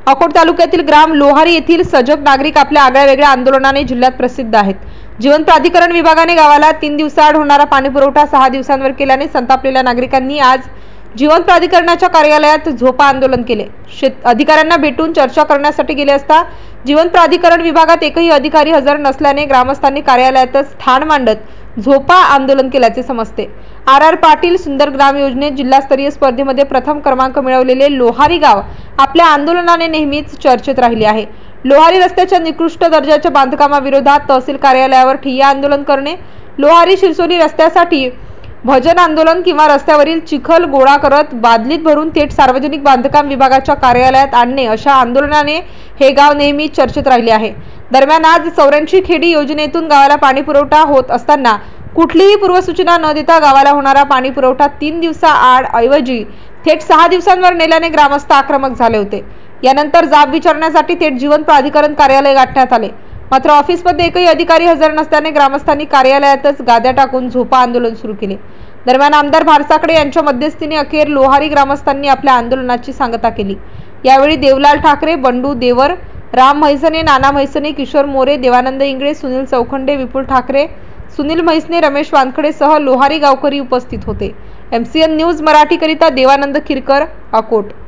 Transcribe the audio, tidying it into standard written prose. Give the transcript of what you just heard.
अकोट तालुक्यातील ग्राम लोहारी येथील सजग नागरिक आपल्या आगळ्यावेगळ्या आंदोलनाने जिल्ह्यात प्रसिद्ध आहेत। जीवन प्राधिकरण विभागाने गावाला 3 दिवसाआड होणारा पाणी पुरवठा 6 दिवसांवर केल्याने संतापलेल्या नागरिकांनी आज जीवन प्राधिकरणाच्या कार्यालयात झोपा आंदोलन केले। अधिकाऱ्यांना भेटून चर्चा करण्यासाठी गेले असता जीवन प्राधिकरण विभागात एकही अधिकारी हजर नसल्याने ग्रामस्थांनी कार्यालयातच ठाण मांडत झोपा आंदोलन केल्याचे समजते। आर पाटील सुंदर ग्राम योजनेत जिल्हास्तरीय स्पर्धेमध्ये प्रथम क्रमांक मिळवलेले लोहारी गाव आपल्या आंदोलनाने नेहमीच चर्चेत राहिले आहे। लोहारी रस्त्याच्या निकृष्ट दर्जाच्या बांधकामाविरोधात तहसील कार्यालयावर ठिय्या आंदोलन करणे, लोहारी शिरसोली रस्त्यासाठी भजन आंदोलन किंवा रस्त्यावरील चिखल गोळा करत बादलीत भरून थेट सार्वजनिक बांधकाम विभागाच्या कार्यालयात आणणे अशा आंदोलनाने हे गाव नेहमी चर्चेत राहिले आहे। दरम्यान आज 84 खेडी योजनेतून गावाला पाणी पुरवठा होत असताना कुठलीही पूर्वसूचना न देता गावाला होणारा पाणी पुरवठा 3 दिवसाआड ऐवजी थेट 6 दिवसांवर नेल्याने ग्रामस्थ आक्रमक झाले होते। यानंतर जाब विचारण्यासाठी थेट जीवन प्राधिकरण कार्यालय गाठण्यात आले, मात्र ऑफिसमध्ये एकही अधिकारी हजर नसल्याने ग्रामस्थांनी कार्यालयातच गाद्या टाकून झोपा आंदोलन सुरू केले। दरम्यान आमदार भारसाकडे यांच्या मध्यस्थीने अखेर लोहारी ग्रामस्थांनी आपल्या आंदोलनाची सांगता केली। यावेळी देवलाल ठाकरे, बंडू देवर, राम म्हैसने, नाना म्हैसने, किशोर मोरे, देवानंद इंगळे, सुनील चौखंडे, विपुल ठाकरे, सुनील म्हैसने, रमेश वानखडे सह लोहारी गावकरी उपस्थित होते। MCN न्यूज मराठी करिता देवानंद खिरकर, अकोट।